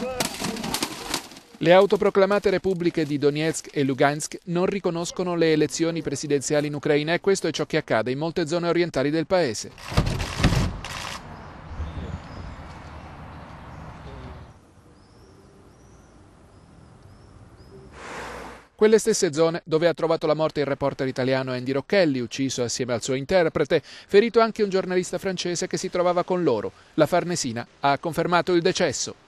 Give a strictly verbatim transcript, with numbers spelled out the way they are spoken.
Le autoproclamate repubbliche di Donetsk e Lugansk non riconoscono le elezioni presidenziali in Ucraina e questo è ciò che accade in molte zone orientali del paese. Quelle stesse zone dove ha trovato la morte il reporter italiano Andy Rocchelli, ucciso assieme al suo interprete, ferito anche un giornalista francese che si trovava con loro. La Farnesina ha confermato il decesso.